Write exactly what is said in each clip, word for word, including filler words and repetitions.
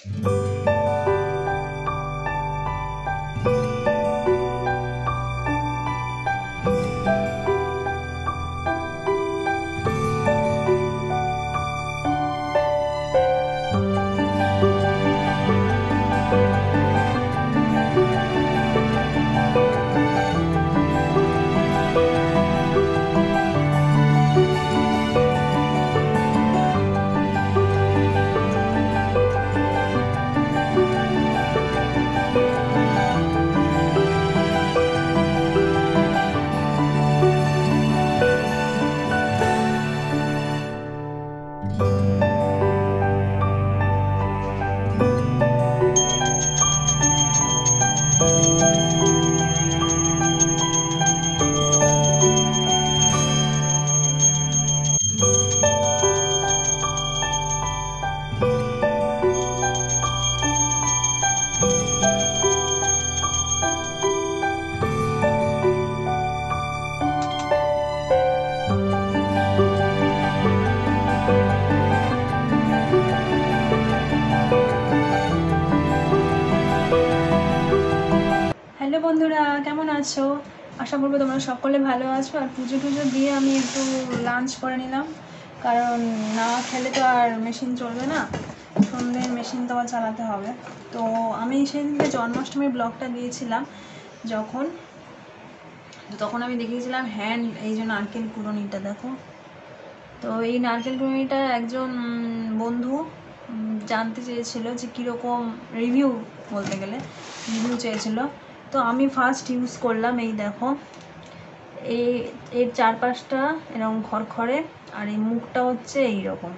Hello বন্ধুরা, কেমন আছো? আশা করবো তোমরা সকলে ভালো আছো। আর পুজো টুজো দিয়ে আমি একটু লাঞ্চ করে নিলাম, কারণ না খেলে তো আর মেশিন চলবে না, সন্ধ্যের মেশিন তো আবার চালাতে হবে। তো আমি সেদিনকে জন্মাষ্টমীর ব্লগটা দিয়েছিলাম যখন, তখন আমি দেখিয়েছিলাম হ্যান্ড এই যে নারকেল কুড়ুনিটা দেখো। তো এই নারকেল কুড়ুনিটা একজন বন্ধু জানতে চেয়েছিল যে কীরকম রিভিউ, বলতে গেলে রিভিউ চেয়েছিল। তো আমি ফার্স্ট ইউজ করলাম, এই দেখো এই এর চারপাশটা এরকম খড়খড়ে, আর এই মুখটা হচ্ছে এইরকম,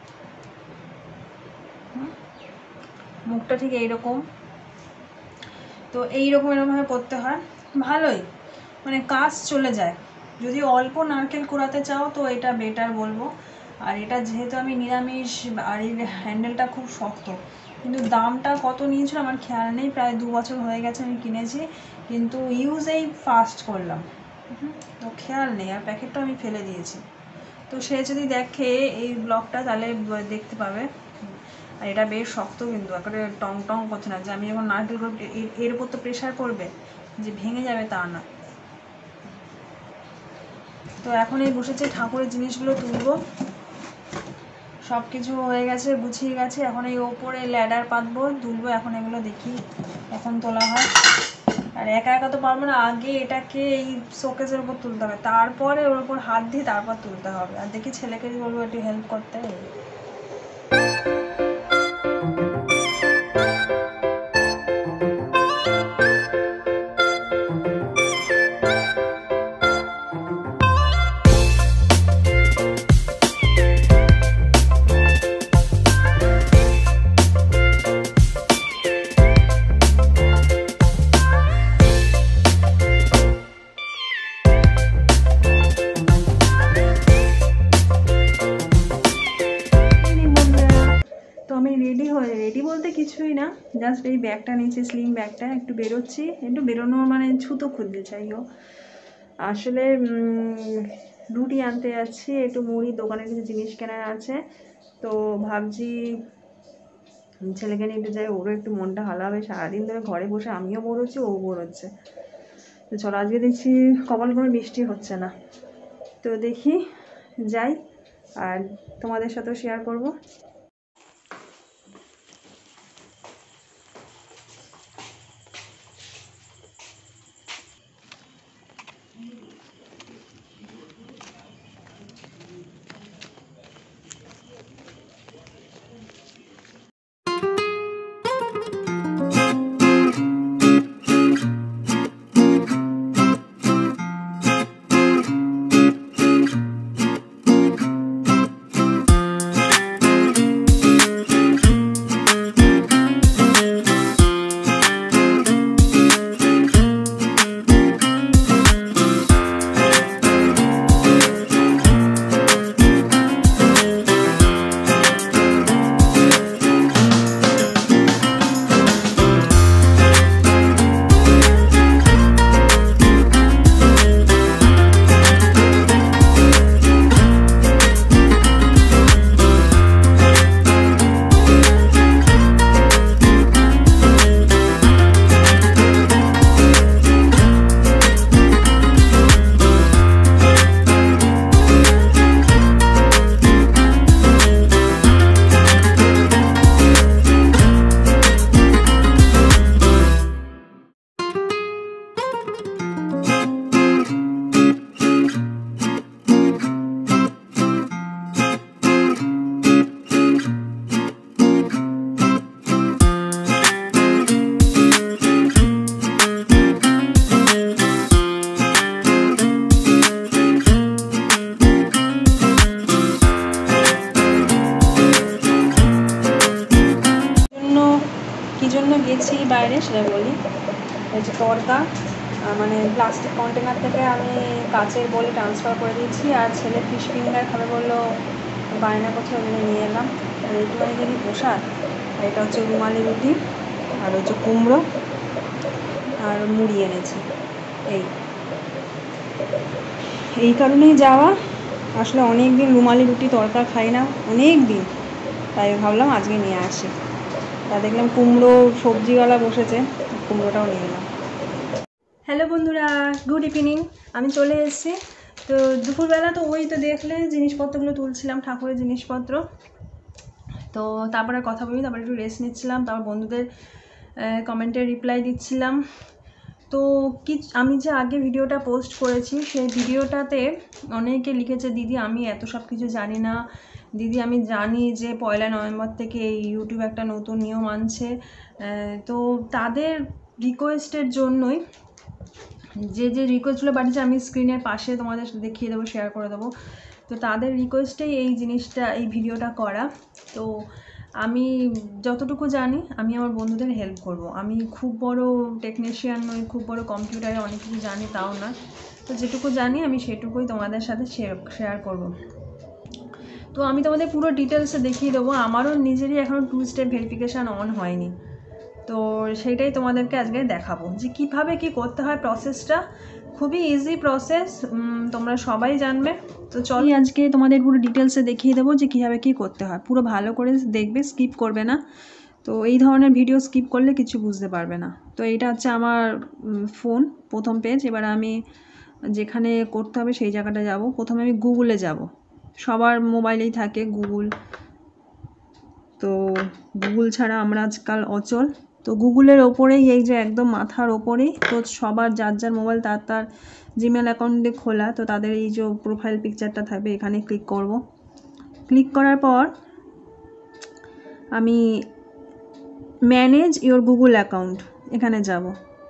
মুখটা ঠিক এইরকম। তো এইরকম এরকমভাবে করতে হয়, ভালোই মানে কাজ চলে যায়। যদি অল্প নারকেল কুড়াতে চাও তো এটা বেটার বলবো। আর এটা যেহেতু আমি নিরামিষ, আর এই হ্যান্ডেলটা খুব শক্ত, কিন্তু দামটা কত নিয়েছিল আমার খেয়াল নেই, প্রায় দু বছর হয়ে গেছে আমি কিনেছি, কিন্তু ইউজেই ফার্স্ট করলাম, তো খেয়াল নেই, আর প্যাকেটটা আমি ফেলে দিয়েছি। তো সে যদি দেখে এই ব্লগটা তাহলে দেখতে পাবে। আর এটা বেশ শক্ত, কিন্তু একেবারে টং টং করছে না, যে আমি যখন নারকেল এর উপর তো প্রেশার করবে যে ভেঙে যাবে তা না। তো এখন এই বসেছে ঠাকুরের জিনিসগুলো তুলবো, সব কিছু হয়ে গেছে, গুছিয়ে গেছে। এখন এই ওপরে ল্যাডার পাতবো, তুলবো। এখন এগুলো দেখি এখন তোলা হয়, আর একা একা তো পারবো না, আগে এটাকে এই শোকেসের উপর তুলতে হবে, তারপরে ওর উপর হাত দিয়ে তারপর তুলতে হবে। আর দেখি ছেলেকে বলবো একটু হেল্প করতে। রেডি হয়ে রেডি বলতে কিছুই না, জাস্ট এই ব্যাগটা নিয়েছি, স্লিম ব্যাগটা, একটু বেরোচ্ছি, একটু বেরোনো মানে ছুতো খুঁজতে চাই। ও আসলে রুটি আনতে যাচ্ছি, একটু মুড়ি, দোকানে কিছু জিনিস কেনার আছে, তো ভাবছি ছেলেকে নিয়ে একটু যাই, ওরও একটু মনটা ভালো হবে। সারাদিন ধরে ঘরে বসে আমিও বোর হচ্ছি, ও বোর হচ্ছে। তো চলো, আজকে দেখছি কপাল করে বৃষ্টি হচ্ছে না, তো দেখি যাই, আর তোমাদের সাথেও শেয়ার করবো। জন্য গেছি বাইরে সেটা বলি। এই যে তরকা মানে প্লাস্টিক কন্টেনার থেকে আমি কাচের বলে ট্রান্সফার করে দিয়েছি, আর ছেলে ফিশ ফিঙ্গার খাবে বললো, বায়না করছে, ওই জন্য নিয়ে এলাম। আর একটুখানি যদি প্রসাদ, আর এটা হচ্ছে রুমালি রুটি, আর হচ্ছে কুমড়ো আর মুড়ি এনেছি। এই এই কারণেই যাওয়া, আসলে অনেক দিন রুমালি রুটি তরকা খাই না, অনেক দিন, তাই ভাবলাম আজকে নিয়ে আসি। তা দেখলাম কুমড়ো সবজিওয়ালা বসেছে, কুমড়োটাও নিয়ে এলাম। হ্যালো বন্ধুরা, গুড ইভিনিং। আমি চলে এসেছি। তো দুপুরবেলা তো ওই তো দেখলে জিনিসপত্রগুলো তুলছিলাম, ঠাকুরের জিনিসপত্র। তো তারপরে কথা বলি, তারপরে একটু রেস্ট নিচ্ছিলাম, তারপর বন্ধুদের কমেন্টে রিপ্লাই দিচ্ছিলাম। তো কি আমি যে আগে ভিডিওটা পোস্ট করেছি, সেই ভিডিওটাতে অনেকে লিখেছে, দিদি আমি এত সব কিছু জানি না, দিদি আমি জানি যে পয়লা নভেম্বর থেকে এই ইউটিউব একটা নতুন নিয়ম আনছে। তো তাদের রিকোয়েস্টের জন্যই, যে যে রিকোয়েস্টগুলো পাঠিয়েছে আমি স্ক্রিনের পাশে তোমাদের দেখিয়ে দেবো, শেয়ার করে দেবো। তো তাদের রিকোয়েস্টেই এই জিনিসটা, এই ভিডিওটা করা। তো আমি যতটুকু জানি আমি আমার বন্ধুদের হেল্প করব। আমি খুব বড় টেকনিশিয়ান নই, খুব বড় কম্পিউটারে অনেক কিছু জানি তাও না। তো যেটুকু জানি আমি সেটুকুই তোমাদের সাথে শেয়ার শেয়ার করব। তো আমি তোমাদের পুরো ডিটেলসে দেখিয়ে দেবো। আমারও নিজেরই এখনও টু স্টেপ ভেরিফিকেশান অন হয়নি, তো সেইটাই তোমাদেরকে আজকে দেখাবো যে কীভাবে কি করতে হয়। প্রসেসটা খুবই ইজি প্রসেস, তোমরা সবাই জানবে। তো চলো আজকে তোমাদের পুরো ডিটেলসে দেখিয়ে দেবো যে কীভাবে কী করতে হয়। পুরো ভালো করে দেখবে, স্কিপ করবে না। তো এই ধরনের ভিডিও স্কিপ করলে কিছু বুঝতে পারবে না। তো এইটা হচ্ছে আমার ফোন, প্রথম পেজ। এবার আমি যেখানে করতে হবে সেই জায়গাটা যাব। প্রথমে আমি গুগলে যাব, সবার মোবাইলেই থাকে গুগল। তো গুগল ছাড়া আমরা আজকাল অচল। তো গুগলের ওপরেই, এই যে একদম মাথার ওপরেই, তো সবার যার যার মোবাইল তার তার জিমেল অ্যাকাউন্টে খোলা, তো তাদের এই যে প্রোফাইল পিকচারটা থাকবে, এখানে ক্লিক করব। ক্লিক করার পর আমি ম্যানেজ ইওর গুগল অ্যাকাউন্ট এখানে যাব।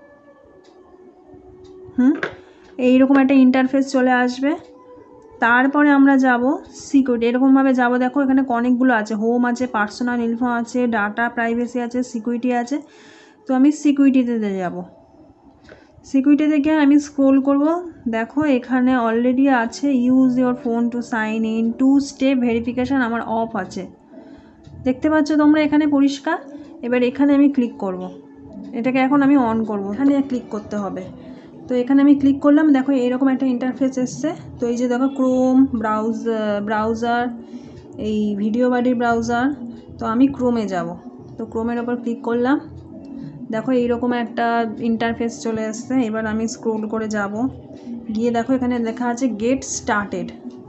হুম এইরকম একটা ইন্টারফেস চলে আসবে। তারপরে আমরা যাব সিকিউরিটি, এরকমভাবে যাব। দেখো এখানে অনেকগুলো আছে, হোম আছে, পার্সোনাল ইনফো আছে, ডাটা প্রাইভেসি আছে, সিকিউরিটি আছে। তো আমি সিকিউরিটিতে যাব। সিকিউরিটিতে গিয়ে আমি স্ক্রোল করব। দেখো এখানে অলরেডি আছে use your phone to sign in, two step verification আমার অফ আছে, দেখতে পাচ্ছ তোমরা এখানে পরিষ্কার। এবার এখানে আমি ক্লিক করব, এটাকে এখন আমি অন করব, এখানে ক্লিক করতে হবে। তো এখানে আমি ক্লিক করলাম, দেখো এইরকম একটা ইন্টারফেস এসছে। তো এই যে দেখো ক্রোম ব্রাউজ ব্রাউজার এই ভিডিও বাডির ব্রাউজার, তো আমি ক্রোমে যাব। তো ক্রোমের ওপর ক্লিক করলাম, দেখো এইরকম একটা ইন্টারফেস চলে আসছে। এবার আমি স্ক্রোল করে যাব, গিয়ে দেখো এখানে লেখা আছে গেট স্টার্টেড,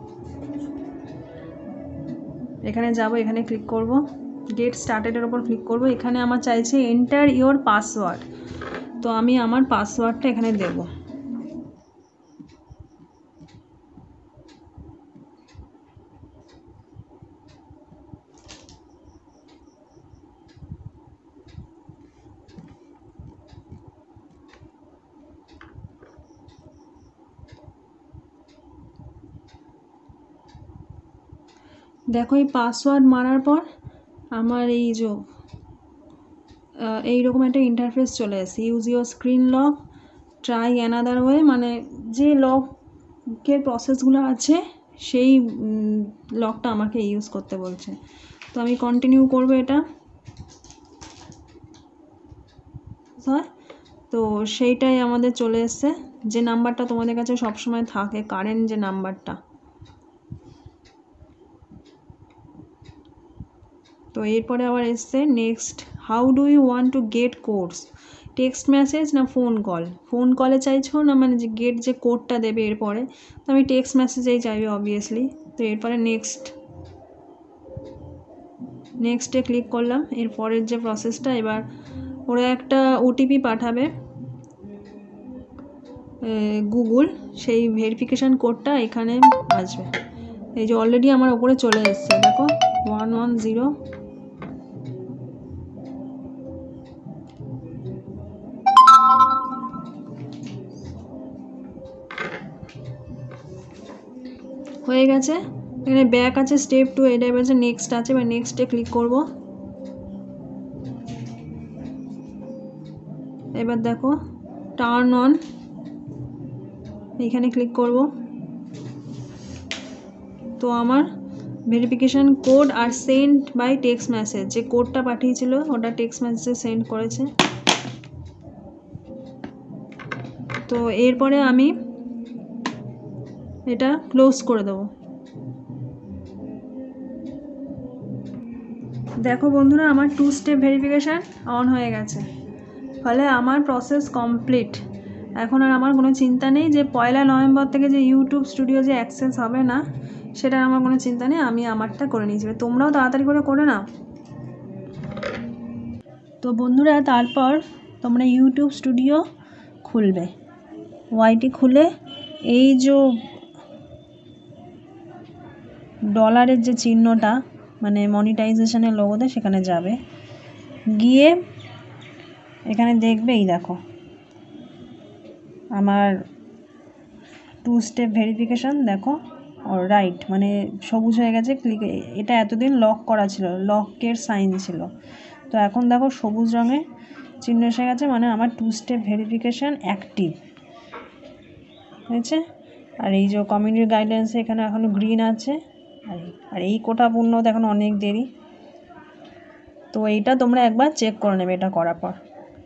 এখানে যাব, এখানে ক্লিক করব, গেট স্টার্টেডের ওপর ক্লিক করব। এখানে আমার চাইছে এন্টার ইওর পাসওয়ার্ড, তো আমি আমার পাসওয়ার্ডটা এখানে দেব। দেখো এই পাসওয়ার্ড মারার পর আমার এই যে এইরকম একটা ইন্টারফেস চলে আসে, use your screen lock, try another way, মানে যে লকের প্রসেসগুলো আছে সেই লকটা আমাকে ইউজ করতে বলছে। তো আমি কন্টিনিউ করব এটা। হয় তো সেইটাই আমাদের চলে এসছে, যে নাম্বারটা তোমাদের কাছে সবসময় থাকে, কারেন্ট যে নাম্বারটা। তো এরপরে আবার এসছে next, how do you want to get codes, text message না ফোন কল। ফোন কলে চাইছো না, মানে যে গেট যে কোডটা দেবে এরপরে, তো আমি টেক্সট মেসেজেই চাইবে অবভিয়াসলি। তো এরপরে নেক্সট নেক্সটে ক্লিক করলাম। এরপরের যে প্রসেসটা, এবার ওরা একটা ওটিপি পাঠাবে গুগল, সেই ভেরিফিকেশান কোডটা এখানে আসবে। এই যে অলরেডি আমার ওপরে চলে এসছে, দেখো ওয়ান ওয়ান জিরো। হয়ে গেছে, এখানে ব্যাক আছে, স্টেপ টু, এটা এবার নেক্সট আছে, এবার নেক্সটে ক্লিক করব। এবার দেখো টার্ন অন, এখানে ক্লিক করব। তো আমার ভেরিফিকেশান কোড আর সেন্ড বাই টেক্সট মেসেজ, যে কোডটা পাঠিয়েছিল ওটা টেক্সট মেসেজে সেন্ড করেছে। তো এরপরে আমি এটা ক্লোজ করে দেব। দেখো বন্ধুরা, আমার টু স্টেপ ভেরিফিকেশান অন হয়ে গেছে, ফলে আমার প্রসেস কমপ্লিট। এখন আর আমার কোনো চিন্তা নেই যে পয়লা নভেম্বর থেকে যে ইউটিউব স্টুডিও যে অ্যাক্সেস হবে না, সেটার আমার কোনো চিন্তা নেই, আমি আমারটা করে নিয়েছি। তোমরাও তাড়াতাড়ি করে করে নাও। তো বন্ধুরা, তারপর তোমরা ইউটিউব স্টুডিও খুলবে, ওয়াইটি খুলে এই যে ডলারের যে চিহ্নটা মানে মনিটাইজেশনের লোগোতে, সেখানে যাবে, গিয়ে এখানে দেখবে এই দেখো আমার টু স্টেপ ভেরিফিকেশান, দেখো রাইট মানে সবুজ হয়ে গেছে, ক্লিক। এটা এতদিন লক করা ছিল, লকের সাইন ছিল, তো এখন দেখো সবুজ রঙের চিহ্ন এসে গেছে, মানে আমার টু স্টেপ ভেরিফিকেশান অ্যাক্টিভ হয়েছে। আর এই যে কমিউনিটি গাইডলাইন্সে এখানে এখনও গ্রিন আছে, আর আর এই কোটা পূর্ণ হতে এখন অনেক দেরি। তো এইটা তোমরা একবার চেক করে নেবে এটা করার পর।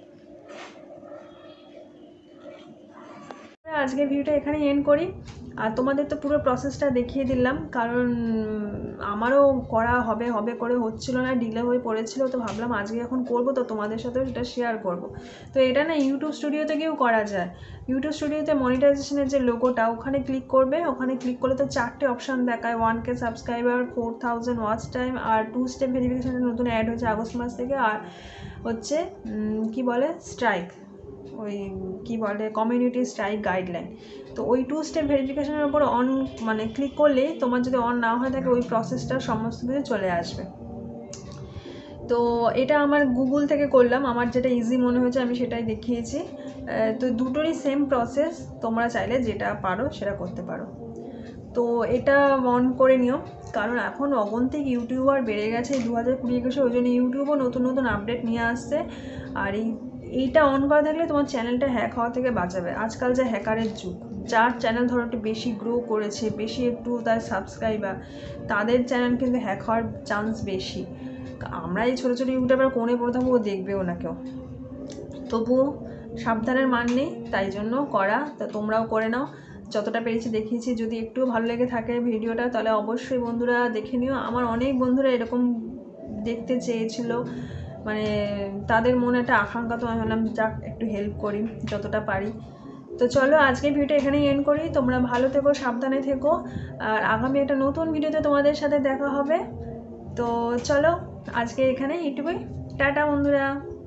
আজকের ভিডিওটা এখানে এন্ড করি। আর তোমাদের তো পুরো প্রসেসটা দেখিয়ে দিলাম, কারণ আমারও করা হবে হবে করে হচ্ছিল না, ডিলে হয়ে পড়েছিল। তো ভাবলাম আজকে এখন করব, তো তোমাদের সাথেও সেটা শেয়ার করব। তো এটা না ইউটিউব স্টুডিওতে গিয়েও করা যায়। ইউটিউব স্টুডিওতে মনিটাইজেশনের যে লোগোটা, ওখানে ক্লিক করবে। ওখানে ক্লিক করলে তো চারটে অপশান দেখায়, one K subscriber, four thousand watch time, আর টু স্টেপ ভেরিফিকেশানের নতুন অ্যাড হয়েছে আগস্ট মাস থেকে, আর হচ্ছে কি বলে স্ট্রাইক, ওই কী বলে কমিউনিটি স্ট্রাইক গাইডলাইন। তো ওই টু স্টেপ ভেরিফিকেশানের উপর অন মানে ক্লিক করলে তোমার যদি অন না হয়ে থাকে, ওই প্রসেসটা সমস্ত কিছু চলে আসবে। তো এটা আমার গুগল থেকে করলাম, আমার যেটা ইজি মনে হয়েছে আমি সেটাই দেখিয়েছি। তো দুটোরই সেম প্রসেস, তোমরা চাইলে যেটা পারো সেটা করতে পারো। তো এটা অন করে নিও, কারণ এখন অগন্তিক ইউটিউবার বেড়ে গেছে দু হাজার কুড়ি একুশে, ওই জন্য ইউটিউবও নতুন নতুন আপডেট নিয়ে আসছে। আর এই এইটা অন করা থাকলে তোমার চ্যানেলটা হ্যাক হওয়া থেকে বাঁচাবে। আজকাল যে হ্যাকারের যুগ, যার চ্যানেল ধরো একটু বেশি গ্রো করেছে, বেশি একটু তার সাবস্ক্রাইবার, তাদের চ্যানেল কিন্তু হ্যাক হওয়ার চান্স বেশি। আমরা এই ছোটো ছোটো ইউটিউবার কোণে পড়ে থাকবো, ও দেখবেও না কেউ। তবুও সাবধানের মান নেই, তাই জন্য করা। তো তোমরাও করে নাও, যতটা পেরেছি দেখিয়েছি। যদি একটু ভালো লেগে থাকে ভিডিওটা, তাহলে অবশ্যই বন্ধুরা দেখে নিও। আমার অনেক বন্ধুরা এরকম দেখতে চেয়েছিল, মানে তাদের মনে একটা আকাঙ্ক্ষা, তো আমি ভাবলাম যাক একটু হেল্প করি যতটা পারি। তো চলো আজকে ভিডিওটা এখানেই এন্ড করি। তোমরা ভালো থেকো, সাবধানে থেকো, আর আগামী একটা নতুন ভিডিওতে তোমাদের সাথে দেখা হবে। তো চলো আজকে এখানে এইটুকুই, টাটা বন্ধুরা।